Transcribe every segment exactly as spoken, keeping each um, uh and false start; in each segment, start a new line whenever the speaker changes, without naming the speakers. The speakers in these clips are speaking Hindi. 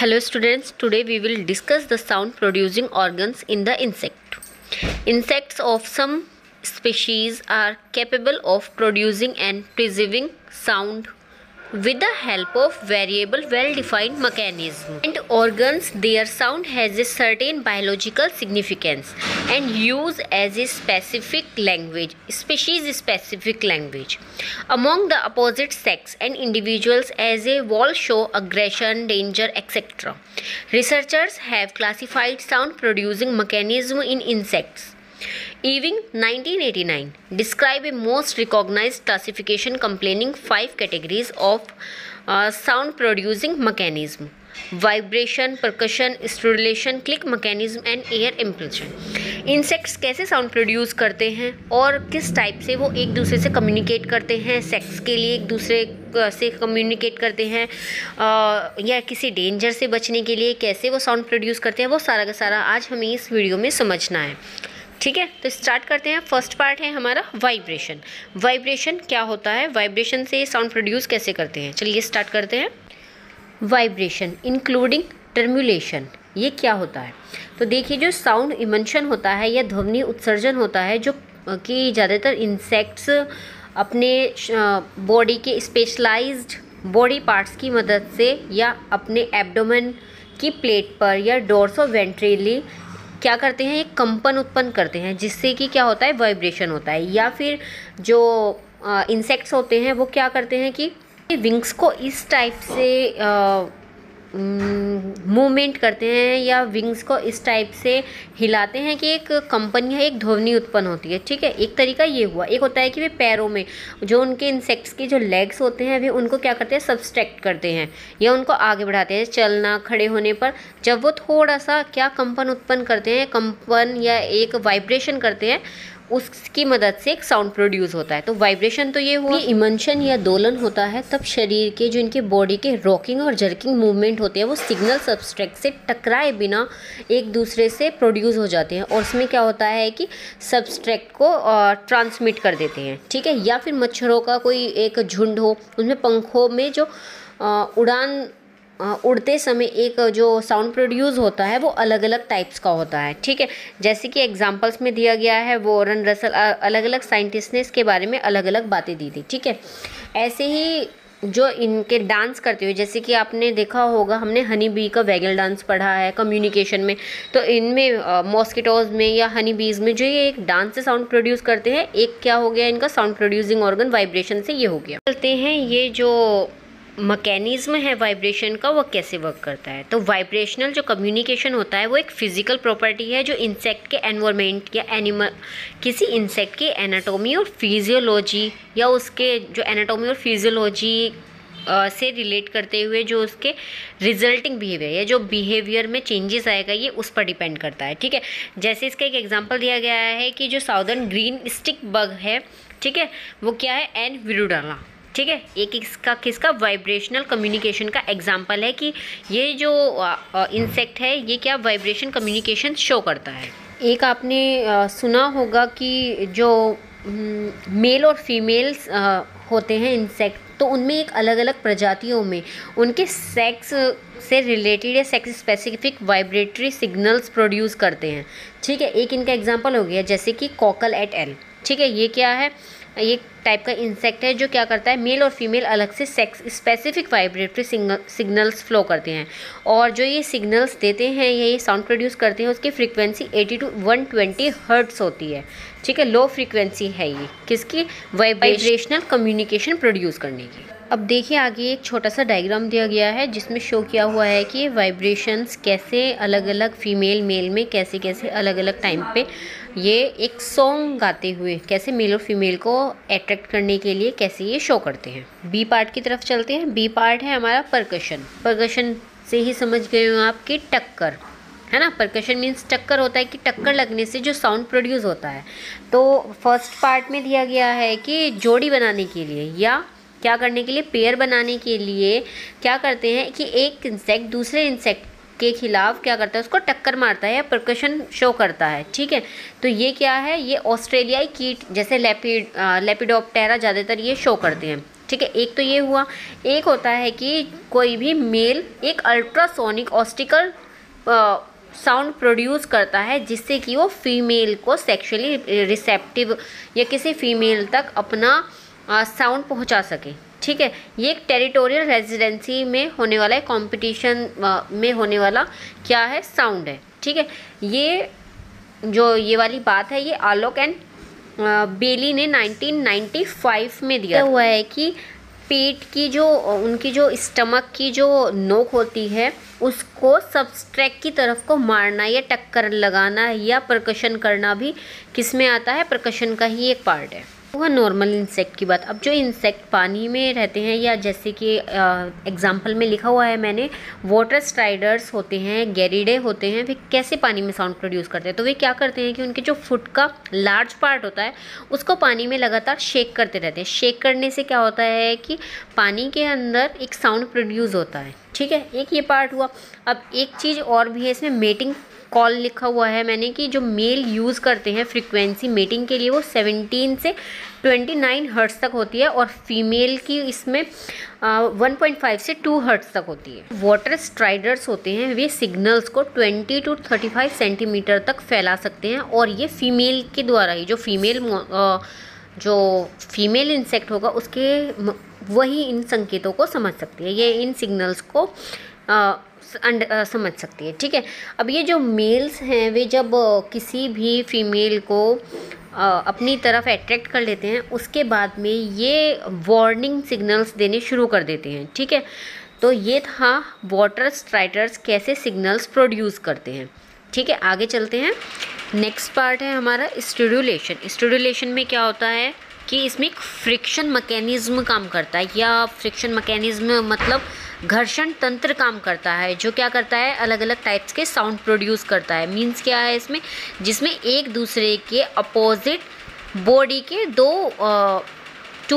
Hello students, today we will discuss the sound producing organs in the insect. Insects of some species are capable of producing and preserving sound with the help of variable well-defined mechanism and organs. Their sound has a certain biological significance and use as a specific language, species specific language among the opposite sex and individuals as a wall show aggression, danger, et cetera. Researchers have classified sound producing mechanism in insects. Ewing nineteen eighty-nine describe a most recognized classification complaining five categories of uh, sound producing mechanism: vibration, percussion, stridulation, click mechanism and air impulsion. Insects कैसे साउंड प्रोड्यूस करते हैं और किस टाइप से वो एक दूसरे से कम्युनिकेट करते हैं, सेक्स के लिए एक दूसरे से कम्युनिकेट करते हैं या किसी डेंजर से बचने के लिए कैसे वो साउंड प्रोड्यूस करते हैं, वो सारा का सारा आज हमें इस वीडियो में समझना है। ठीक है, तो स्टार्ट करते हैं। फर्स्ट पार्ट है हमारा वाइब्रेशन। वाइब्रेशन क्या होता है, वाइब्रेशन से साउंड प्रोड्यूस कैसे करते हैं, चलिए स्टार्ट करते हैं। वाइब्रेशन इंक्लूडिंग टर्मुलेशन, ये क्या होता है? तो देखिए, जो साउंड इमंशन होता है या ध्वनि उत्सर्जन होता है जो कि ज़्यादातर इंसेक्ट्स अपने बॉडी के स्पेशलाइज्ड बॉडी पार्ट्स की मदद से या अपने एब्डोमेन की प्लेट पर या डोर्सो वेंट्रली क्या करते हैं, एक कंपन उत्पन्न करते हैं जिससे कि क्या होता है, वाइब्रेशन होता है। या फिर जो इंसेक्ट्स होते हैं वो क्या करते हैं कि विंग्स को इस टाइप से मूवमेंट करते हैं या विंग्स को इस टाइप से हिलाते हैं कि एक कंपन या एक ध्वनि उत्पन्न होती है। ठीक है, एक तरीका ये हुआ। एक होता है कि वे पैरों में जो उनके इंसेक्ट्स के जो लेग्स होते हैं वे उनको क्या करते हैं, सब्सट्रैक्ट करते हैं या उनको आगे बढ़ाते हैं चलना खड़े होने पर। जब वो थोड़ा सा क्या कंपन उत्पन्न करते हैं, कंपन या एक वाइब्रेशन करते हैं, उसकी मदद से एक साउंड प्रोड्यूस होता है। तो वाइब्रेशन तो ये हुआ। इमंशन या दोलन होता है तब शरीर के जो इनके बॉडी के रॉकिंग और जर्किंग मूवमेंट होते हैं वो सिग्नल सब्सट्रैक्ट से टकराए बिना एक दूसरे से प्रोड्यूस हो जाते हैं और उसमें क्या होता है कि सब्सट्रैक्ट को ट्रांसमिट कर देते हैं। ठीक है, या फिर मच्छरों का कोई एक झुंड हो, उसमें पंखों में जो आ, उड़ान उड़ते समय एक जो साउंड प्रोड्यूस होता है वो अलग अलग टाइप्स का होता है। ठीक है, जैसे कि एग्जांपल्स में दिया गया है, वॉरेन रसल अलग अलग साइंटिस्ट ने इसके बारे में अलग अलग बातें दी थी। ठीक है, ऐसे ही जो इनके डांस करते हुए, जैसे कि आपने देखा होगा, हमने हनी बी का वैगल डांस पढ़ा है कम्युनिकेशन में, तो इनमें मॉस्किटोज में या हनी बीज में जो ये एक डांस से साउंड प्रोड्यूस करते हैं, एक क्या हो गया इनका साउंड प्रोड्यूसिंग ऑर्गन वाइब्रेशन से ये हो गया। चलते हैं ये जो मैकेनिज्म है वाइब्रेशन का वो कैसे वर्क करता है। तो वाइब्रेशनल जो कम्युनिकेशन होता है वो एक फिजिकल प्रॉपर्टी है जो इंसेक्ट के एनवायरनमेंट या एनिमल किसी इंसेक्ट के एनाटॉमी और फिजियोलॉजी या उसके जो एनाटॉमी और फिजियोलॉजी से रिलेट करते हुए जो उसके रिजल्टिंग बिहेवियर या जो बिहेवियर में चेंजेस आएगा ये उस पर डिपेंड करता है। ठीक है, जैसे इसका एक एग्जांपल दिया गया है कि जो साउदर्न ग्रीन स्टिक बग है, ठीक है, वो क्या है, एन विरुडाला। ठीक है, एक इसका किसका वाइब्रेशनल कम्युनिकेशन का एग्जांपल है कि ये जो इंसेक्ट है ये क्या वाइब्रेशन कम्युनिकेशन शो करता है। एक आपने आ, सुना होगा कि जो मेल और फीमेल्स होते हैं इंसेक्ट, तो उनमें एक अलग अलग प्रजातियों में उनके सेक्स से रिलेटेड या sex specific vibratory signals produce करते हैं। ठीक है, एक इनका एग्जांपल हो गया जैसे कि कॉकल एट एल। ठीक है, ये क्या है, ये टाइप का इंसेक्ट है जो क्या करता है, मेल और फीमेल अलग से sex specific vibratory signals flow करते हैं और जो ये सिग्नल्स देते हैं या ये साउंड प्रोड्यूस करते हैं उसकी फ्रीक्वेंसी अस्सी टू एक सौ बीस हर्ट्ज होती है। ठीक है, लो फ्रीक्वेंसी है ये किसकी, वाइब्रेशनल कम्युनिकेशन प्रोड्यूस करने की। अब देखिए आगे एक छोटा सा डायग्राम दिया गया है जिसमें शो किया हुआ है कि वाइब्रेशंस कैसे अलग अलग फीमेल मेल में कैसे कैसे अलग अलग टाइम पे ये एक सॉन्ग गाते हुए कैसे मेल और फीमेल को अट्रैक्ट करने के लिए कैसे ये शो करते हैं। बी पार्ट की तरफ चलते हैं। बी पार्ट है हमारा परकशन। परकशन से ही समझ गए हो आप कि टक्कर है ना, परकशन मीन्स टक्कर होता है कि टक्कर लगने से जो साउंड प्रोड्यूस होता है। तो फर्स्ट पार्ट में दिया गया है कि जोड़ी बनाने के लिए या क्या करने के लिए, पेयर बनाने के लिए क्या करते हैं कि एक इंसेक्ट दूसरे इंसेक्ट के खिलाफ क्या करता है, उसको टक्कर मारता है या परकशन शो करता है। ठीक है, तो ये क्या है, ये ऑस्ट्रेलियाई कीट जैसे लेपिड लेपिडोप्टेरा ज़्यादातर ये शो करते हैं। ठीक है, एक तो ये हुआ। एक होता है कि कोई भी मेल एक अल्ट्रासोनिक ऑस्टिकल साउंड प्रोड्यूस करता है जिससे कि वो फीमेल को सेक्सुअली रिसेप्टिव या किसी फीमेल तक अपना साउंड पहुंचा सके। ठीक है, ये एक टेरिटोरियल रेजिडेंसी में होने वाला है, कंपटीशन में होने वाला क्या है, साउंड है। ठीक है, ये जो ये वाली बात है ये आलोक एंड बेली ने नाइनटीन नाइंटी फाइव में दिया हुआ है कि पेट की जो उनकी जो स्टमक की जो नोक होती है उसको सबस्ट्रैक की तरफ को मारना या टक्कर लगाना या परकशन करना भी किस में आता है, परकशन का ही एक पार्ट है। वह नॉर्मल इंसेक्ट की बात। अब जो इंसेक्ट पानी में रहते हैं या जैसे कि एग्जांपल में लिखा हुआ है मैंने, वाटर स्ट्राइडर्स होते हैं, गैरिडे होते हैं, वे कैसे पानी में साउंड प्रोड्यूस करते हैं, तो वे क्या करते हैं कि उनके जो फुट का लार्ज पार्ट होता है उसको पानी में लगातार शेक करते रहते हैं। शेक करने से क्या होता है कि पानी के अंदर एक साउंड प्रोड्यूस होता है। ठीक है, एक ये पार्ट हुआ। अब एक चीज़ और भी है इसमें, मेटिंग कॉल लिखा हुआ है मैंने कि जो मेल यूज़ करते हैं फ्रीक्वेंसी मेटिंग के लिए वो सेवनटीन से ट्वेंटी नाइन हर्ट्ज़ तक होती है और फीमेल की इसमें वन पॉइंट फाइव से टू हर्ट्ज़ तक होती है। वाटर स्ट्राइडर्स होते हैं, वे सिग्नल्स को twenty to thirty five centimetre तक फैला सकते हैं और ये फीमेल के द्वारा ही, जो फीमेल जो फीमेल इंसेक्ट होगा उसके वही इन संकेतों को समझ सकती है, ये इन सिग्नल्स को आ, अंड, आ, समझ सकती है। ठीक है, अब ये जो मेल्स हैं वे जब किसी भी फीमेल को आ, अपनी तरफ अट्रैक्ट कर लेते हैं उसके बाद में ये वार्निंग सिग्नल्स देने शुरू कर देते हैं। ठीक है, तो ये था वाटर स्ट्राइडर्स कैसे सिग्नल्स प्रोड्यूस करते हैं। ठीक है, आगे चलते हैं। नेक्स्ट पार्ट है हमारा स्टिड्यूलेशन। स्टिड्यूलेशन में क्या होता है कि इसमें एक फ्रिक्शन मैकेनिज्म काम करता है, या फ्रिक्शन मैकेनिज्म मतलब घर्षण तंत्र काम करता है, जो क्या करता है, अलग अलग टाइप्स के साउंड प्रोड्यूस करता है। मींस क्या है इसमें, जिसमें एक दूसरे के अपोजिट बॉडी के दो टू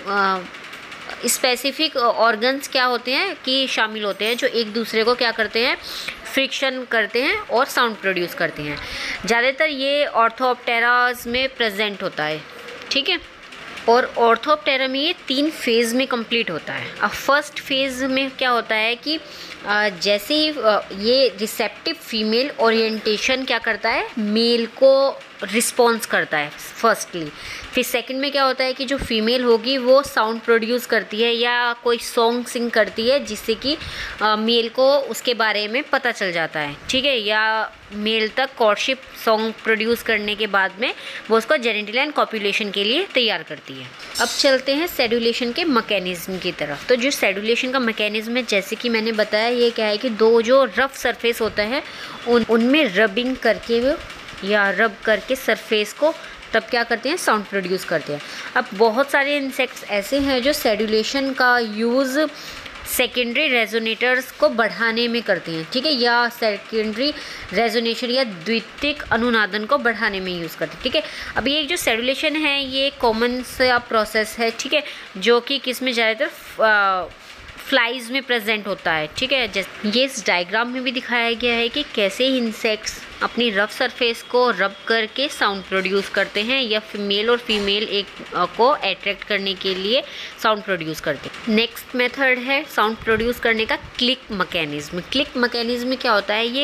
स्पेसिफिक ऑर्गन्स क्या होते हैं कि शामिल होते हैं, जो एक दूसरे को क्या करते हैं, फ्रिक्शन करते हैं और साउंड प्रोड्यूस करते हैं। ज़्यादातर ये ऑर्थोप्टेरास में प्रेजेंट होता है। ठीक है, और ऑर्थोप्टेरा में ये तीन फेज़ में कंप्लीट होता है। अब फर्स्ट फेज़ में क्या होता है कि जैसे ही ये रिसेप्टिव फीमेल ओरिएंटेशन क्या करता है, मेल को रिस्पॉन्स करता है फर्स्टली। फिर सेकंड में क्या होता है कि जो फीमेल होगी वो साउंड प्रोड्यूस करती है या कोई सॉन्ग सिंग करती है जिससे कि मेल को उसके बारे में पता चल जाता है। ठीक है, या मेल तक कॉर्टशिप सॉन्ग प्रोड्यूस करने के बाद में वो उसको जेनिटल एंड कॉपुलेशन के लिए तैयार करती है। अब चलते हैं सेड्यूलेशन के मैकेनिज्म की तरफ। तो जो सेड्यूलेशन का मैकेनिज्म है, जैसे कि मैंने बताया, ये क्या है कि दो जो रफ सरफेस होता है उन उनमें रबिंग करके वो या रब करके सरफेस को तब क्या करते हैं, साउंड प्रोड्यूस करते हैं। अब बहुत सारे इंसेक्ट्स ऐसे हैं जो सेड्यूलेशन का यूज़ सेकेंडरी रेजोनेटर्स को बढ़ाने में करते हैं। ठीक है, या सेकेंडरी रेजोनेशन या द्वितीयक अनुनादन को बढ़ाने में यूज़ करते हैं। ठीक है, अब ये जो सेड्यूलेशन है ये कॉमन सा प्रोसेस है। ठीक है, जो कि किस में ज़्यादातर फ्लाइज में प्रेजेंट होता है। ठीक है, जैसे ये इस डायग्राम में भी दिखाया गया है कि कैसे इंसेक्ट्स अपनी रफ सरफेस को रब करके साउंड प्रोड्यूस करते हैं या मेल और फीमेल एक को अट्रैक्ट करने के लिए साउंड प्रोड्यूस करते हैं। नेक्स्ट मेथड है साउंड प्रोड्यूस करने का क्लिक मैकेनिज्म। क्लिक मैकेनिज्म में क्या होता है, ये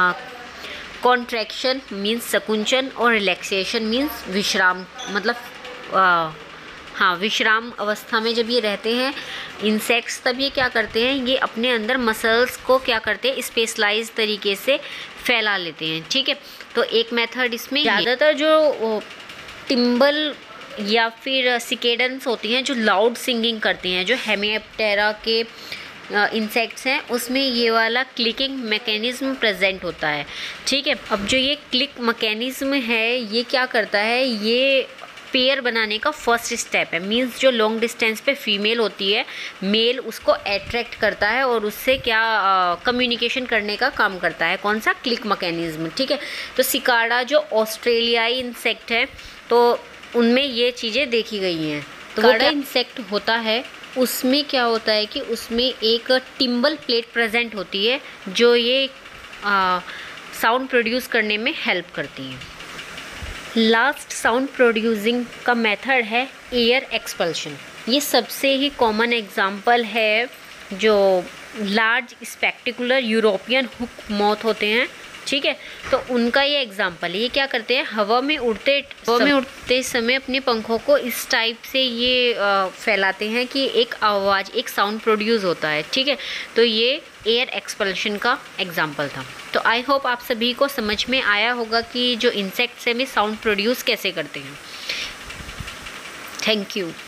कॉन्ट्रैक्शन मीन्स संकुचन और रिलैक्सेशन मीन्स विश्राम, मतलब आ, हाँ विश्राम अवस्था में जब ये रहते हैं इंसेक्ट्स, तब ये क्या करते हैं, ये अपने अंदर मसल्स को क्या करते हैं, स्पेशलाइज तरीके से फैला लेते हैं। ठीक है, तो एक मेथड इसमें ज़्यादातर जो टिम्बल या फिर सिकेडेंस होती हैं जो लाउड सिंगिंग करती हैं, जो हेमियोप्टेरा के इंसेक्ट्स हैं, उसमें ये वाला क्लिकिंग मैकेनिज्म प्रेजेंट होता है। ठीक है, अब जो ये क्लिक मैकेनिज्म है ये क्या करता है, ये पेयर बनाने का फर्स्ट स्टेप है। मींस जो लॉन्ग डिस्टेंस पे फीमेल होती है, मेल उसको अट्रैक्ट करता है और उससे क्या कम्युनिकेशन करने का काम करता है। कौन सा, क्लिक मैकेनिज्म। ठीक है, तो सिकाडा जो ऑस्ट्रेलियाई इंसेक्ट है तो उनमें ये चीज़ें देखी गई हैं। तो सिकाडा इंसेक्ट होता है उसमें क्या होता है कि उसमें एक टिम्बल प्लेट प्रेजेंट होती है जो ये साउंड प्रोड्यूस करने में हेल्प करती है। लास्ट साउंड प्रोड्यूसिंग का मेथड है एयर एक्सपल्शन। ये सबसे ही कॉमन एग्जांपल है जो large spectacular European hawk moth होते हैं, ठीक है, तो उनका ये एग्जांपल है। ये क्या करते हैं, हवा में उड़ते हवा में उड़ते समय अपने पंखों को इस टाइप से ये फैलाते हैं कि एक आवाज़, एक साउंड प्रोड्यूस होता है, ठीक है। तो ये एयर एक्सपल्शन का एग्जांपल था। तो आई होप आप सभी को समझ में आया होगा कि जो इंसेक्ट्स हैं वे साउंड प्रोड्यूस कैसे करते हैं। Thank you.